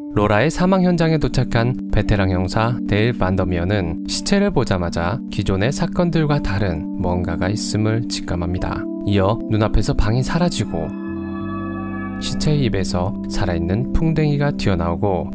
로라의 사망 현장에 도착한 베테랑 형사 데일 반더미어는 시체를 보자마자 기존의 사건들과 다른 뭔가가 있음을 직감합니다. 이어 눈앞에서 방이 사라지고 시체의 입에서 살아있는 풍뎅이가 튀어나오고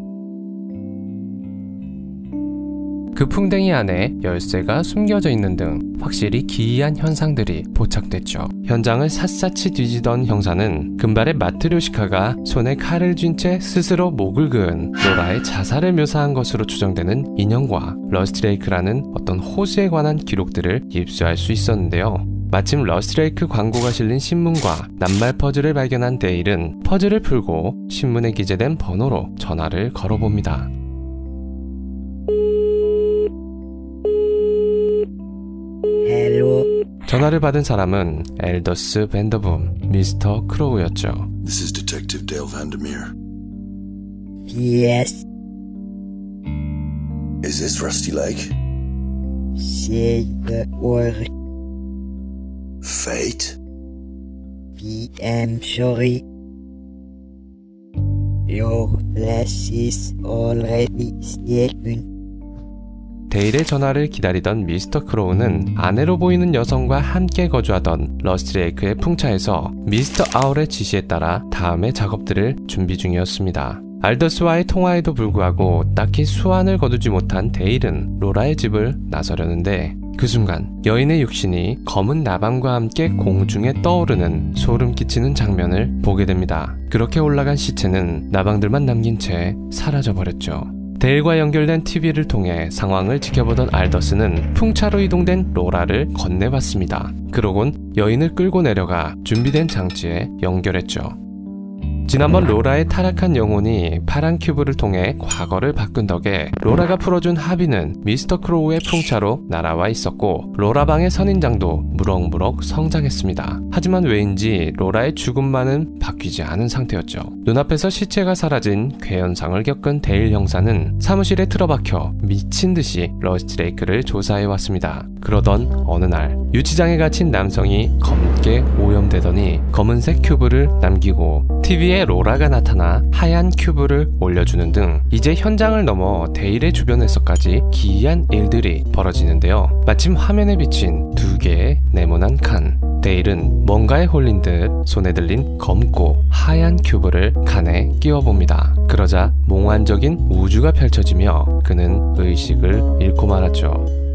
그 풍뎅이 안에 열쇠가 숨겨져 있는 등 확실히 기이한 현상들이 포착됐죠. 현장을 샅샅이 뒤지던 형사는 금발의 마트료시카가 손에 칼을 쥔 채 스스로 목을 그은 로라의 자살을 묘사한 것으로 추정되는 인형과 러스트레이크라는 어떤 호수에 관한 기록들을 입수할 수 있었는데요. 마침 러스트레이크 광고가 실린 신문과 낱말 퍼즐을 발견한 데일은 퍼즐을 풀고 신문에 기재된 번호로 전화를 걸어봅니다. Hello. 전화를 받은 사람은 엘더스 밴더붐, 미스터 크로우였죠. This is Detective Dale Vandermeer. Yes. Is this Rusty Lake? Say the word. Fate? I'm sorry. Your place is already taken. 데일의 전화를 기다리던 미스터 크로우는 아내로 보이는 여성과 함께 거주하던 러스트레이크의 풍차에서 미스터 아울의 지시에 따라 다음의 작업들을 준비 중이었습니다. 알더스와의 통화에도 불구하고 딱히 수완을 거두지 못한 데일은 로라의 집을 나서려는데 그 순간 여인의 육신이 검은 나방과 함께 공중에 떠오르는 소름 끼치는 장면을 보게 됩니다. 그렇게 올라간 시체는 나방들만 남긴 채 사라져버렸죠. 데일과 연결된 TV를 통해 상황을 지켜보던 알더스는 풍차로 이동된 로라를 건네봤습니다. 그러곤 여인을 끌고 내려가 준비된 장치에 연결했죠. 지난번 로라의 타락한 영혼이 파란 큐브를 통해 과거를 바꾼 덕에 로라가 풀어준 합의는 미스터 크로우의 풍차로 날아와 있었고 로라 방의 선인장도 무럭무럭 성장했습니다. 하지만 왜인지 로라의 죽음만은 바뀌지 않은 상태였죠. 눈앞에서 시체가 사라진 괴현상을 겪은 데일 형사는 사무실에 틀어박혀 미친듯이 러스트레이크를 조사해왔습니다. 그러던 어느 날 유치장에 갇힌 남성이 검게 오염되더니 검은색 큐브를 남기고 TV에 로라가 나타나 하얀 큐브를 올려주는 등 이제 현장을 넘어 데일의 주변에서까지 기이한 일들이 벌어지는데요. 마침 화면에 비친 두 개의 네모난 칸. 데일은 뭔가에 홀린 듯 손에 들린 검고 하얀 큐브를 칸에 끼워봅니다. 그러자 몽환적인 우주가 펼쳐지며 그는 의식을 잃고 말았죠.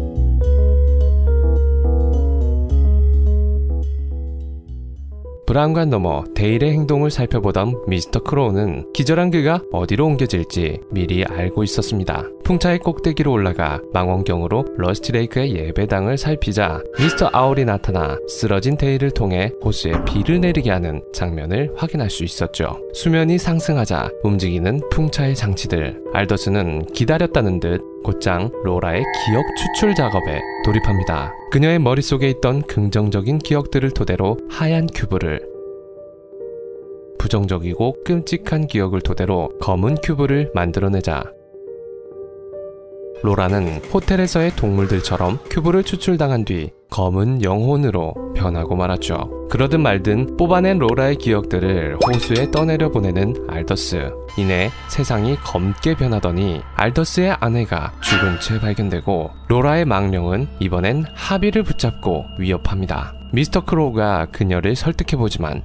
브라운관 넘어 데일의 행동을 살펴보던 미스터 크로우는 기절한 그가 어디로 옮겨질지 미리 알고 있었습니다. 풍차의 꼭대기로 올라가 망원경으로 러스트레이크의 예배당을 살피자 미스터 아울이 나타나 쓰러진 데일을 통해 호수에 비를 내리게 하는 장면을 확인할 수 있었죠. 수면이 상승하자 움직이는 풍차의 장치들. 알더스는 기다렸다는 듯 곧장 로라의 기억 추출 작업에 돌입합니다. 그녀의 머릿속에 있던 긍정적인 기억들을 토대로 하얀 큐브를, 부정적이고 끔찍한 기억을 토대로 검은 큐브를 만들어내자 로라는 호텔에서의 동물들처럼 큐브를 추출당한 뒤 검은 영혼으로 변하고 말았죠. 그러든 말든 뽑아낸 로라의 기억들을 호수에 떠내려 보내는 알더스. 이내 세상이 검게 변하더니 알더스의 아내가 죽은 채 발견되고 로라의 망령은 이번엔 하비를 붙잡고 위협합니다. 미스터 크로우가 그녀를 설득해보지만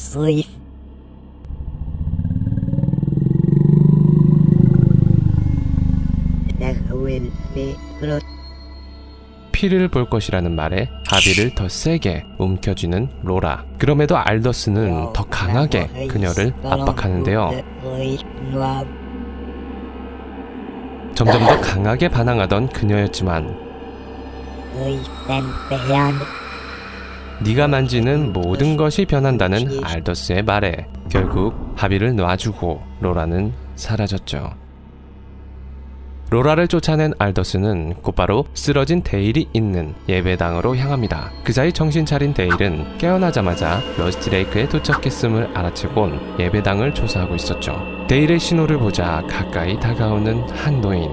피를 볼 것이라는 말에 하비를 더 세게 움켜쥐는 로라. 그럼에도 알더스는 더 강하게 그녀를 압박하는데요. 점점 더 강하게 반항하던 그녀였지만 네가 만지는 모든 것이 변한다는 알더스의 말에 결국 하비를 놔주고 로라는 사라졌죠. 로라를 쫓아낸 알더스는 곧바로 쓰러진 데일이 있는 예배당으로 향합니다. 그 사이 정신 차린 데일은 깨어나자마자 러스트레이크에 도착했음을 알아채곤 예배당을 조사하고 있었죠. 데일의 신호를 보자 가까이 다가오는 한 노인.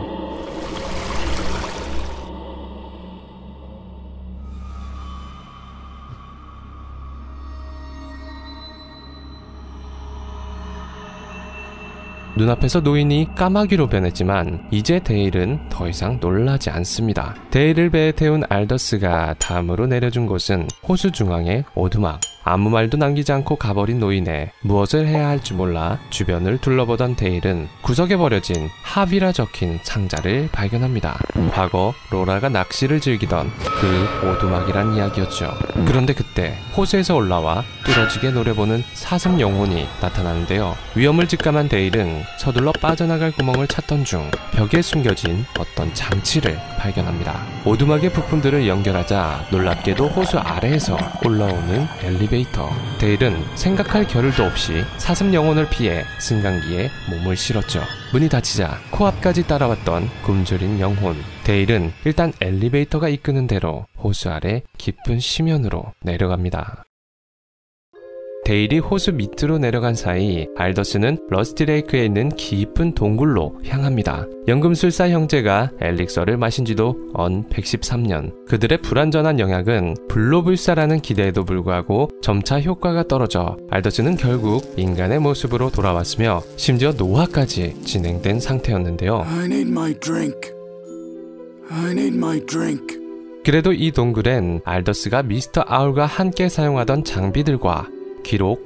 눈앞에서 노인이 까마귀로 변했지만 이제 데일은 더 이상 놀라지 않습니다. 데일을 배에 태운 알더스가 다음으로 내려준 곳은 호수 중앙의 오두막. 아무 말도 남기지 않고 가버린 노인에 무엇을 해야 할지 몰라 주변을 둘러보던 데일은 구석에 버려진 합이라 적힌 상자를 발견합니다. 과거 로라가 낚시를 즐기던 그 오두막이란 이야기였죠. 그런데 그때 호수에서 올라와 뚫어지게 노려보는 사슴 영혼이 나타나는데요. 위험을 직감한 데일은 서둘러 빠져나갈 구멍을 찾던 중 벽에 숨겨진 어떤 장치를 발견합니다. 오두막의 부품들을 연결하자 놀랍게도 호수 아래에서 올라오는 엘리베이터. 데일은 생각할 겨를도 없이 사슴 영혼을 피해 승강기에 몸을 실었죠. 문이 닫히자 코앞까지 따라왔던 굶주린 영혼. 데일은 일단 엘리베이터가 이끄는 대로 호수 아래 깊은 심연으로 내려갑니다. 데일이 호수 밑으로 내려간 사이 알더스는 러스티레이크에 있는 깊은 동굴로 향합니다. 연금술사 형제가 엘릭서를 마신 지도 언 113년. 그들의 불완전한 영약은 불로불사라는 기대에도 불구하고 점차 효과가 떨어져 알더스는 결국 인간의 모습으로 돌아왔으며 심지어 노화까지 진행된 상태였는데요. I need my drink. I need my drink. 그래도 이 동굴엔 알더스가 미스터 아울과 함께 사용하던 장비들과 기록,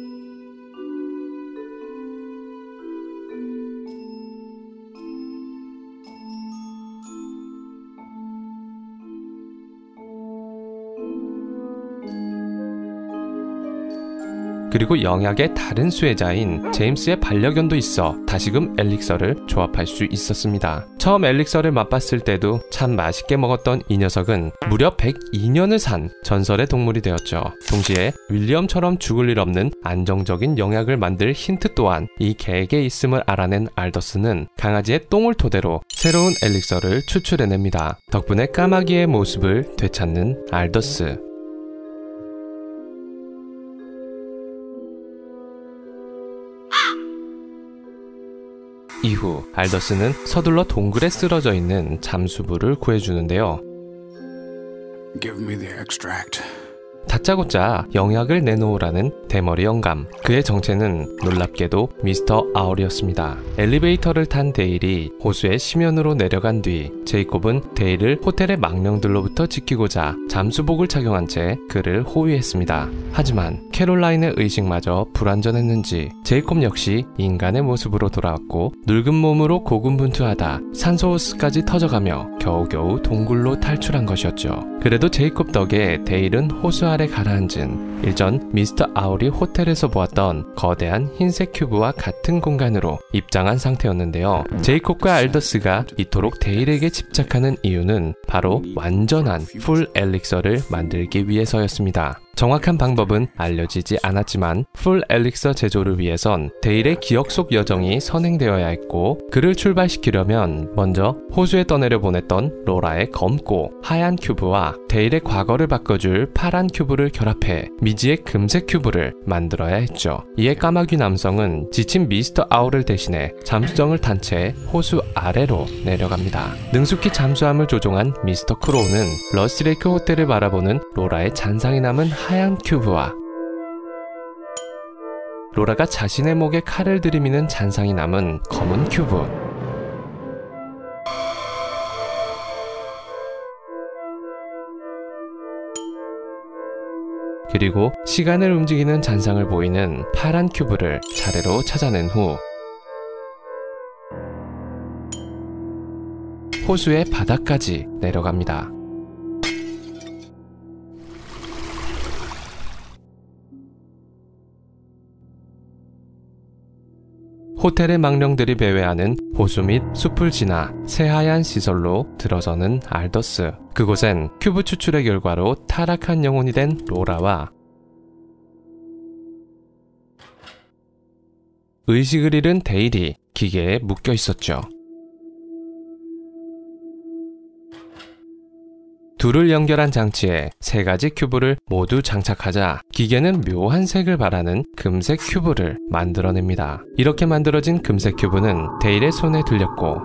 그리고 영약의 다른 수혜자인 제임스의 반려견도 있어 다시금 엘릭서를 조합할 수 있었습니다. 처음 엘릭서를 맛봤을 때도 참 맛있게 먹었던 이 녀석은 무려 102년을 산 전설의 동물이 되었죠. 동시에 윌리엄처럼 죽을 일 없는 안정적인 영약을 만들 힌트 또한 이 개에게 있음을 알아낸 알더스는 강아지의 똥을 토대로 새로운 엘릭서를 추출해냅니다. 덕분에 까마귀의 모습을 되찾는 알더스. 이후 알더스는 서둘러 동굴에 쓰러져 있는 잠수부를 구해주는데요. Give me the extract. 다짜고짜 영약을 내놓으라는 대머리 영감. 그의 정체는 놀랍게도 미스터 아울이었습니다. 엘리베이터를 탄 데일이 호수의 심연으로 내려간 뒤 제이콥은 데일을 호텔의 망령들로부터 지키고자 잠수복을 착용한 채 그를 호위했습니다. 하지만 캐롤라인의 의식마저 불완전했는지 제이콥 역시 인간의 모습으로 돌아왔고 늙은 몸으로 고군분투하다 산소호스까지 터져가며 겨우겨우 동굴로 탈출한 것이었죠. 그래도 제이콥 덕에 데일은 호수 아래 가라앉은 일전 미스터 아울이 호텔에서 보았던 거대한 흰색 큐브와 같은 공간으로 입장한 상태였는데요. 제이콥과 알더스가 이토록 데일에게 집착하는 이유는 바로 완전한 풀 엘릭서를 만들기 위해서였습니다. 정확한 방법은 알려지지 않았지만 풀 엘릭서 제조를 위해선 데일의 기억 속 여정이 선행되어야 했고 그를 출발시키려면 먼저 호수에 떠내려 보냈던 로라의 검고 하얀 큐브와 데일의 과거를 바꿔줄 파란 큐브를 결합해 미지의 금색 큐브를 만들어야 했죠. 이에 까마귀 남성은 지친 미스터 아울을 대신해 잠수정을 탄 채 호수 아래로 내려갑니다. 능숙히 잠수함을 조종한 미스터 크로우는 러스티레이크 호텔을 바라보는 로라의 잔상이 남은 하얀 큐브와 로라가 자신의 목에 칼을 들이미는 잔상이 남은 검은 큐브, 그리고 시간을 움직이는 잔상을 보이는 파란 큐브를 차례로 찾아낸 후 호수의 바닥까지 내려갑니다. 호텔의 망령들이 배회하는 호수 및 숲을 지나 새하얀 시설로 들어서는 알더스. 그곳엔 큐브 추출의 결과로 타락한 영혼이 된 로라와 의식을 잃은 데일이 기계에 묶여 있었죠. 둘을 연결한 장치에 세 가지 큐브를 모두 장착하자 기계는 묘한 색을 발하는 금색 큐브를 만들어냅니다. 이렇게 만들어진 금색 큐브는 데일의 손에 들렸고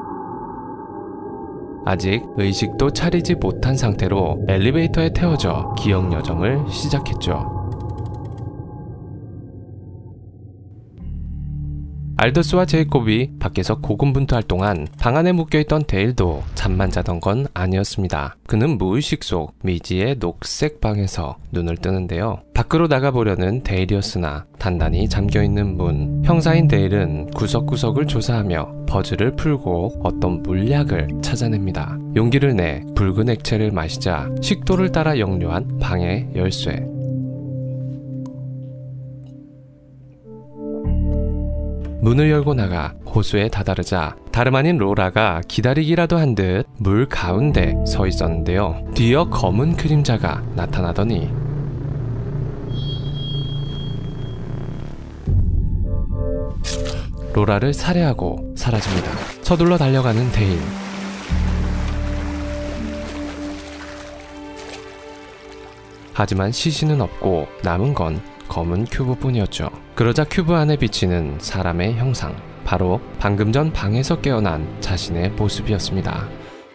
아직 의식도 차리지 못한 상태로 엘리베이터에 태워져 기억 여정을 시작했죠. 알더스와 제이콥이 밖에서 고군분투할 동안 방 안에 묶여있던 데일도 잠만 자던 건 아니었습니다. 그는 무의식 속 미지의 녹색 방에서 눈을 뜨는데요. 밖으로 나가보려는 데일이었으나 단단히 잠겨있는 문. 형사인 데일은 구석구석을 조사하며 퍼즐을 풀고 어떤 물약을 찾아냅니다. 용기를 내 붉은 액체를 마시자 식도를 따라 역류한 방의 열쇠. 문을 열고 나가 호수에 다다르자 다름 아닌 로라가 기다리기라도 한 듯 물 가운데 서 있었는데요. 뒤이어 검은 그림자가 나타나더니 로라를 살해하고 사라집니다. 서둘러 달려가는 데일. 하지만 시신은 없고 남은 건 검은 큐브뿐이었죠. 그러자 큐브 안에 비치는 사람의 형상, 바로 방금 전 방에서 깨어난 자신의 모습이었습니다.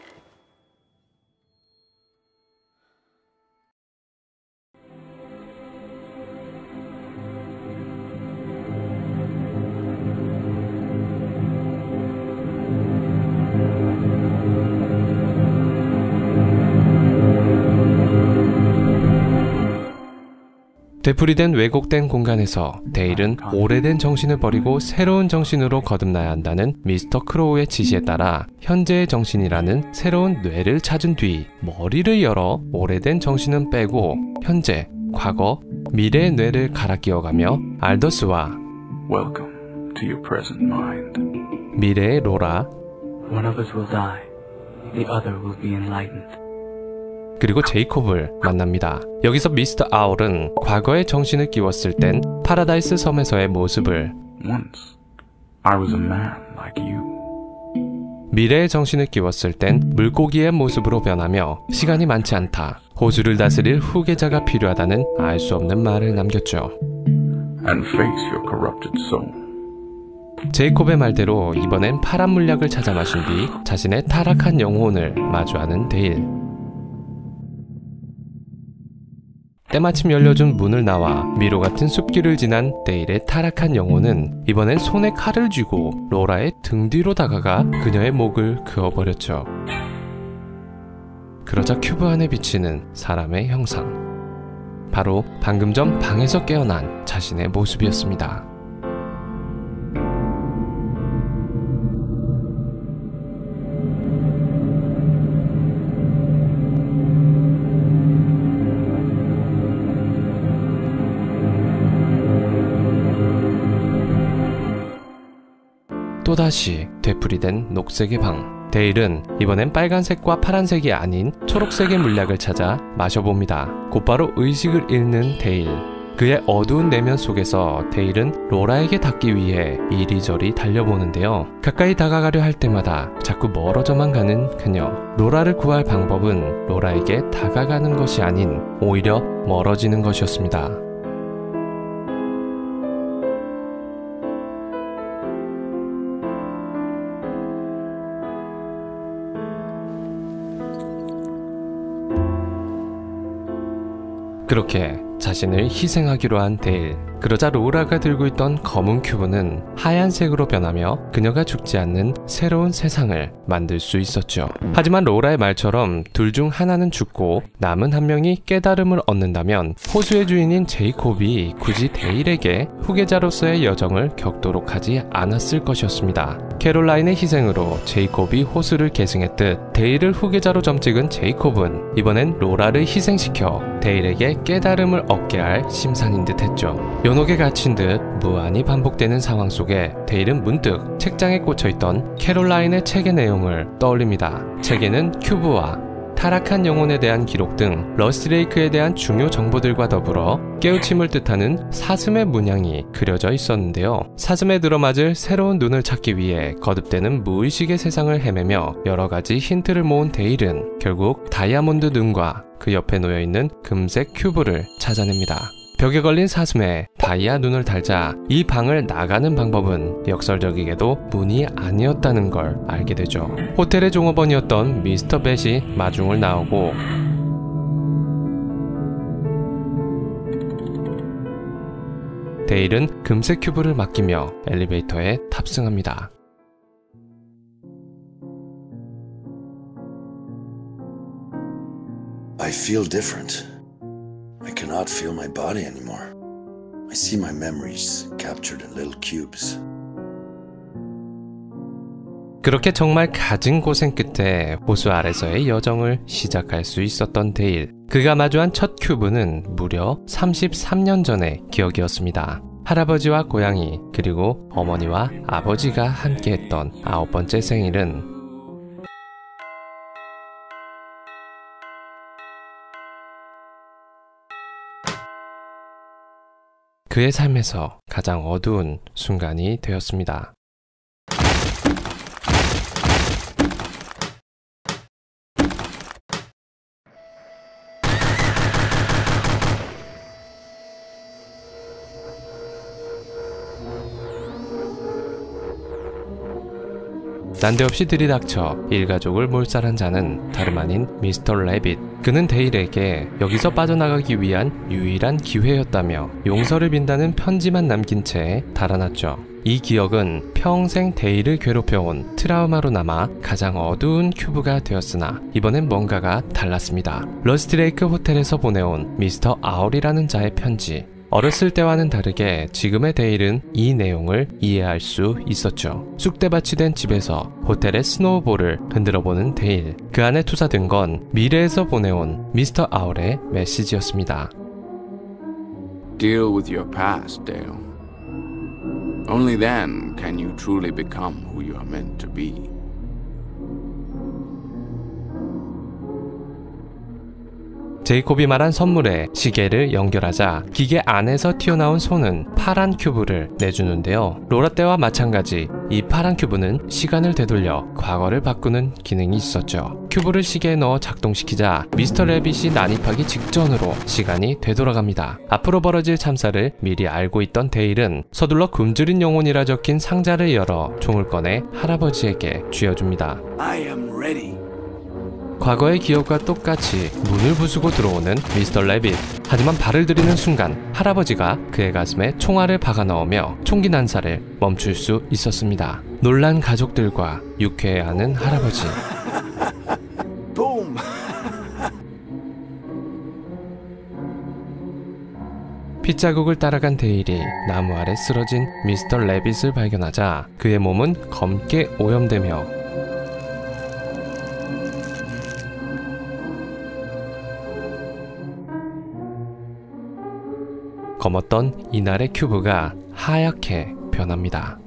되풀이된 왜곡된 공간에서 데일은 오래된 정신을 버리고 새로운 정신으로 거듭나야 한다는 미스터 크로우의 지시에 따라 현재의 정신이라는 새로운 뇌를 찾은 뒤 머리를 열어 오래된 정신은 빼고 현재, 과거, 미래의 뇌를 갈아 끼워가며 알더스와 Welcome to your present mind. 미래의 로라, One of us will die. The other will be enlightened. 그리고 제이콥을 만납니다. 여기서 미스터 아울은 과거의 정신을 끼웠을 땐 파라다이스 섬에서의 모습을, Once, I was a man like you. 미래의 정신을 끼웠을 땐 물고기의 모습으로 변하며 시간이 많지 않다, 호수를 다스릴 후계자가 필요하다는 알 수 없는 말을 남겼죠. And face your corrupted soul. 제이콥의 말대로 이번엔 파란 물약을 찾아 마신 뒤 자신의 타락한 영혼을 마주하는 데일. 때마침 열려준 문을 나와 미로 같은 숲길을 지난 데일의 타락한 영혼은 이번엔 손에 칼을 쥐고 로라의 등 뒤로 다가가 그녀의 목을 그어버렸죠. 그러자 큐브 안에 비치는 사람의 형상, 바로 방금 전 방에서 깨어난 자신의 모습이었습니다. 또다시 되풀이된 녹색의 방. 데일은 이번엔 빨간색과 파란색이 아닌 초록색의 물약을 찾아 마셔봅니다. 곧바로 의식을 잃는 데일. 그의 어두운 내면 속에서 데일은 로라에게 닿기 위해 이리저리 달려보는데요. 가까이 다가가려 할 때마다 자꾸 멀어져만 가는 그녀. 로라를 구할 방법은 로라에게 다가가는 것이 아닌 오히려 멀어지는 것이었습니다. 그렇게 자신을 희생하기로 한 데일. 그러자 로라가 들고 있던 검은 큐브는 하얀색으로 변하며 그녀가 죽지 않는 새로운 세상을 만들 수 있었죠. 하지만 로라의 말처럼 둘 중 하나는 죽고 남은 한 명이 깨달음을 얻는다면 호수의 주인인 제이콥이 굳이 데일에게 후계자로서의 여정을 겪도록 하지 않았을 것이었습니다. 캐롤라인의 희생으로 제이콥이 호수를 계승했듯 데일을 후계자로 점찍은 제이콥은 이번엔 로라를 희생시켜 데일에게 깨달음을 얻게 할 심산인 듯 했죠. 연옥에 갇힌 듯 무한히 반복되는 상황 속에 데일은 문득 책장에 꽂혀있던 캐롤라인의 책의 내용을 떠올립니다. 책에는 큐브와 타락한 영혼에 대한 기록 등 러스트레이크에 대한 중요 정보들과 더불어 깨우침을 뜻하는 사슴의 문양이 그려져 있었는데요. 사슴에 들어맞을 새로운 눈을 찾기 위해 거듭되는 무의식의 세상을 헤매며 여러가지 힌트를 모은 데일은 결국 다이아몬드 눈과 그 옆에 놓여있는 금색 큐브를 찾아냅니다. 벽에 걸린 사슴에 다이아 눈을 달자 이 방을 나가는 방법은 역설적이게도 문이 아니었다는 걸 알게 되죠. 호텔의 종업원이었던 미스터 벳이 마중을 나오고 데일은 금색 큐브를 맡기며 엘리베이터에 탑승합니다. I feel different. I cannot feel my body anymore. I see my memories captured in little cubes. 그렇게 정말 갖은 고생 끝에 호수 아래서의 여정을 시작할 수 있었던 데일. 그가 마주한 첫 큐브는 무려 33년 전의 기억이었습니다. 할아버지와 고양이 그리고 어머니와 아버지가 함께했던 9번째 생일은 그의 삶에서 가장 어두운 순간이 되었습니다. 난데없이 들이닥쳐 일가족을 몰살한 자는 다름 아닌 미스터 레빗. 그는 데일에게 여기서 빠져나가기 위한 유일한 기회였다며 용서를 빈다는 편지만 남긴 채 달아났죠. 이 기억은 평생 데일을 괴롭혀온 트라우마로 남아 가장 어두운 큐브가 되었으나 이번엔 뭔가가 달랐습니다. 러스트레이크 호텔에서 보내온 미스터 아울이라는 자의 편지. 어렸을 때와는 다르게 지금의 데일은 이 내용을 이해할 수 있었죠. 쑥대밭이 된 집에서 호텔의 스노우볼을 흔들어보는 데일. 그 안에 투사된 건 미래에서 보내온 미스터 아울의 메시지였습니다. Deal with your past, Dale. Only then can you truly become who you are meant to be. 제이콥이 말한 선물에 시계를 연결하자 기계 안에서 튀어나온 손은 파란 큐브를 내주는데요. 로라 때와 마찬가지 이 파란 큐브는 시간을 되돌려 과거를 바꾸는 기능이 있었죠. 큐브를 시계에 넣어 작동시키자 미스터 레빗이 난입하기 직전으로 시간이 되돌아갑니다. 앞으로 벌어질 참사를 미리 알고 있던 데일은 서둘러 굶주린 영혼이라 적힌 상자를 열어 총을 꺼내 할아버지에게 쥐어줍니다. I am ready. 과거의 기억과 똑같이 문을 부수고 들어오는 미스터 레빗. 하지만 발을 들이는 순간 할아버지가 그의 가슴에 총알을 박아 넣으며 총기 난사를 멈출 수 있었습니다. 놀란 가족들과 유쾌해하는 할아버지. 핏자국을 따라간 데일이 나무 아래 쓰러진 미스터 레빗을 발견하자 그의 몸은 검게 오염되며 검었던 이날의 큐브가 하얗게 변합니다.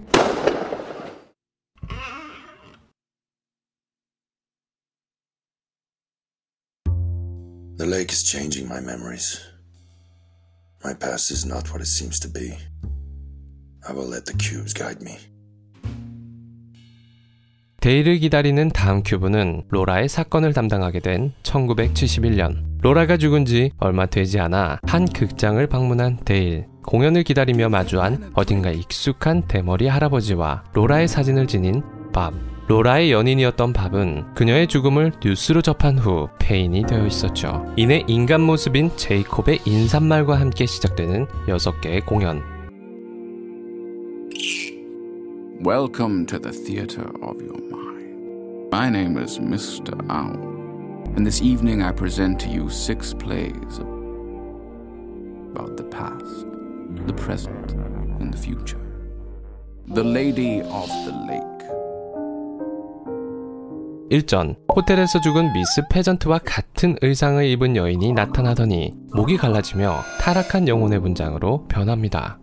The lake is changing my memories. My past is not what it seems to be. I will let the cubes guide me. 데일을 기다리는 다음 큐브는 로라의 사건을 담당하게 된 1971년. 로라가 죽은 지 얼마 되지 않아 한 극장을 방문한 데일. 공연을 기다리며 마주한 어딘가 익숙한 대머리 할아버지와 로라의 사진을 지닌 밥. 로라의 연인이었던 밥은 그녀의 죽음을 뉴스로 접한 후 폐인이 되어 있었죠. 이내 인간 모습인 제이콥의 인사말과 함께 시작되는 6개의 공연. Welcome to the theater of your mind. My name is Mr. Owl, and this evening I present to you 6 plays about the past, the present, and the future. The Lady of the Lake. 일전 호텔에서 죽은 미스 페전트와 같은 의상을 입은 여인이 나타나더니 목이 갈라지며 타락한 영혼의 분장으로 변합니다.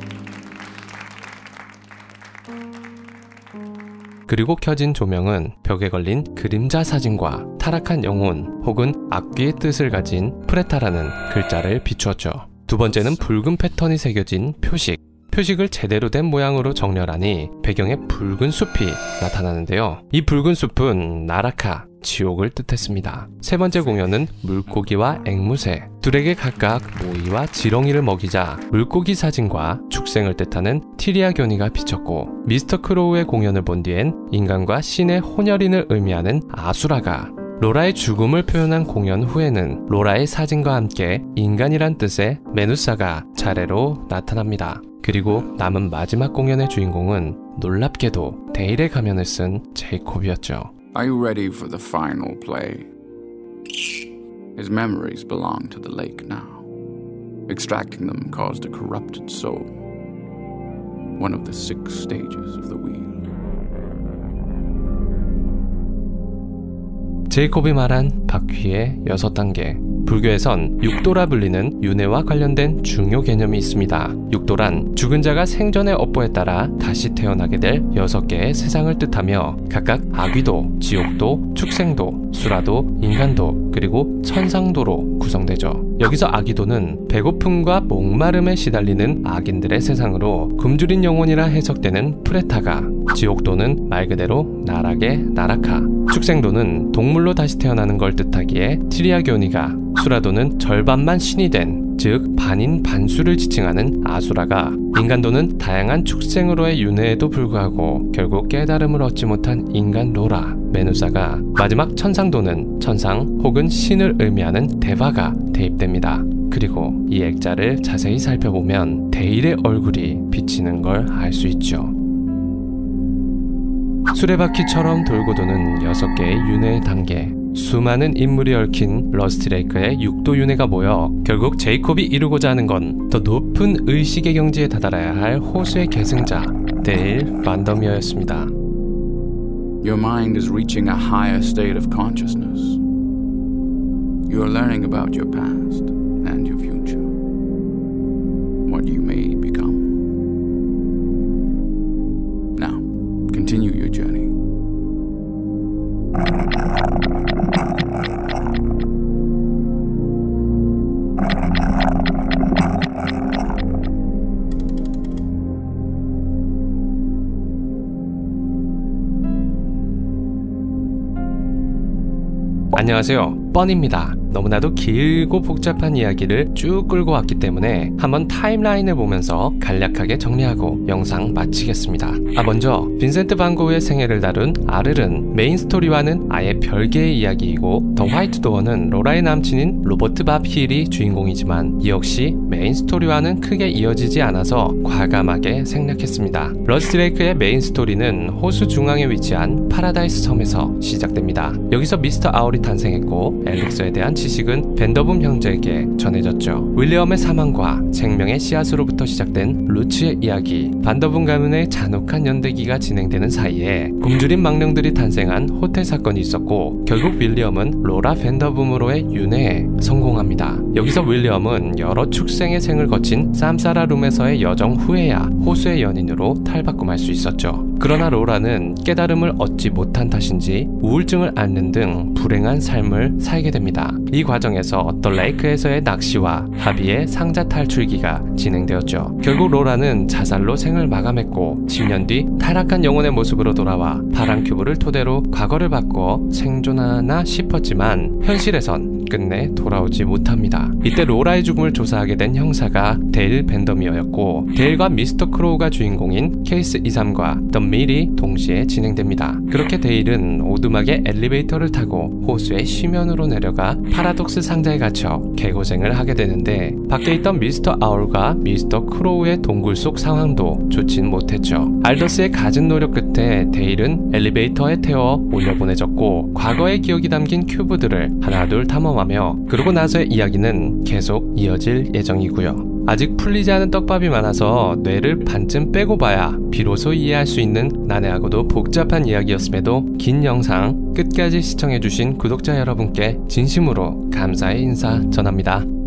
그리고 켜진 조명은 벽에 걸린 그림자 사진과 타락한 영혼 혹은 악귀의 뜻을 가진 프레타라는 글자를 비추었죠. 두 번째는 붉은 패턴이 새겨진 표식. 표식을 제대로 된 모양으로 정렬하니 배경에 붉은 숲이 나타나는데요. 이 붉은 숲은 나라카, 지옥을 뜻했습니다. 세 번째 공연은 물고기와 앵무새, 둘에게 각각 모이와 지렁이를 먹이자 물고기 사진과 축생을 뜻하는 티리아교니가 비쳤고, 미스터 크로우의 공연을 본 뒤엔 인간과 신의 혼혈인을 의미하는 아수라가, 로라의 죽음을 표현한 공연 후에는 로라의 사진과 함께 인간이란 뜻의 메누사가 차례로 나타납니다. 그리고 남은 마지막 공연의 주인공은 놀랍게도 데일의 가면을 쓴 제이콥이었죠. Are you ready for the final play? His memories belong to the lake now. Extracting them caused a corrupted soul. One of the 6 stages of the wheel. 제이콥이 말한 바퀴의 6단계. 불교에선 육도라 불리는 윤회와 관련된 중요 개념이 있습니다. 육도란 죽은 자가 생전의 업보에 따라 다시 태어나게 될 6개의 세상을 뜻하며 각각 아귀도, 지옥도, 축생도, 수라도, 인간도, 그리고 천상도로 구성되죠. 여기서 아귀도는 배고픔과 목마름에 시달리는 악인들의 세상으로 굶주린 영혼이라 해석되는 프레타가, 지옥도는 말 그대로 나락의 나라카, 축생도는 동물로 다시 태어나는 걸 뜻하기에 티리아교니가, 수라도는 절반만 신이 된, 즉 반인 반수를 지칭하는 아수라가, 인간도는 다양한 축생으로의 윤회에도 불구하고 결국 깨달음을 얻지 못한 인간 로라, 메누사가, 마지막 천상도는 천상 혹은 신을 의미하는 데바가 대입됩니다. 그리고 이 액자를 자세히 살펴보면 데일의 얼굴이 비치는 걸 알 수 있죠. 수레바퀴처럼 돌고 도는 6개의 윤회의 단계, 수많은 인물이 얽힌 러스트레이크의 6도 윤회가 모여 결국 제이콥이 이루고자 하는 건 더 높은 의식의 경지에 다다라야 할 호수의 계승자 데일 반더미어였습니다. Your mind is reaching a higher state of consciousness. You are learning about your past and your future. What you may become. Now, continue your journey. 안녕하세요, 뻔입니다. 너무나도 길고 복잡한 이야기를 쭉 끌고 왔기 때문에 한번 타임라인을 보면서 간략하게 정리하고 영상 마치겠습니다. 먼저 빈센트 반 고흐의 생애를 다룬 아르른, 메인 스토리와는 아예 별개의 이야기이고, 더 화이트 도어는 로라의 남친인 로버트 밥 힐이 주인공이지만 이 역시 메인 스토리와는 크게 이어지지 않아서 과감하게 생략했습니다. 러스트레이크의 메인 스토리는 호수 중앙에 위치한 파라다이스 섬에서 시작됩니다. 여기서 미스터 아울이 탄생했고 엘릭서에 대한 지식은 밴더붐 형제에게 전해졌죠. 윌리엄의 사망과 생명의 씨앗으로부터 시작된 루츠의 이야기, 반더붐 가문의 잔혹한 연대기가 진행되는 사이에 굶주린 망령들이 탄생한 호텔 사건이 있었고, 결국 윌리엄은 로라 밴더붐으로의 윤회에 성공합니다. 여기서 윌리엄은 여러 축생의 생을 거친 쌈사라 룸에서의 여정 후에야 호수의 연인으로 탈바꿈할 수 있었죠. 그러나 로라는 깨달음을 얻지 못한 탓인지 우울증을 앓는 등 불행한 삶을 살게 됩니다. 이 과정에서 더 레이크에서의 낚시와 하비의 상자 탈출기가 진행되었죠. 결국 로라는 자살로 생을 마감했고 10년 뒤 타락한 영혼의 모습으로 돌아와 파란 큐브를 토대로 과거를 바꿔 생존하나 싶었지만 현실에선 끝내 돌아오지 못합니다. 이때 로라의 죽음을 조사하게 된 형사가 데일 밴더미어였고, 데일과 미스터 크로우가 주인공인 케이스 23과 더 밀이 동시에 진행됩니다. 그렇게 데일은 오두막의 엘리베이터를 타고 호수의 쉬면으로 내려가 파라독스 상자에 갇혀 개고생을 하게 되는데, 밖에 있던 미스터 아울과 미스터 크로우의 동굴 속 상황도 좋진 못했죠. 알더스의 갖은 노력 끝에 데일은 엘리베이터에 태워 올려보내졌고, 과거의 기억이 담긴 큐브들을 하나둘 탐험하며 그러고 나서의 이야기는 계속 이어질 예정이고요. 아직 풀리지 않은 떡밥이 많아서 뇌를 반쯤 빼고 봐야 비로소 이해할 수 있는 난해하고도 복잡한 이야기였음에도 긴 영상 끝까지 시청해주신 구독자 여러분께 진심으로 감사의 인사 전합니다.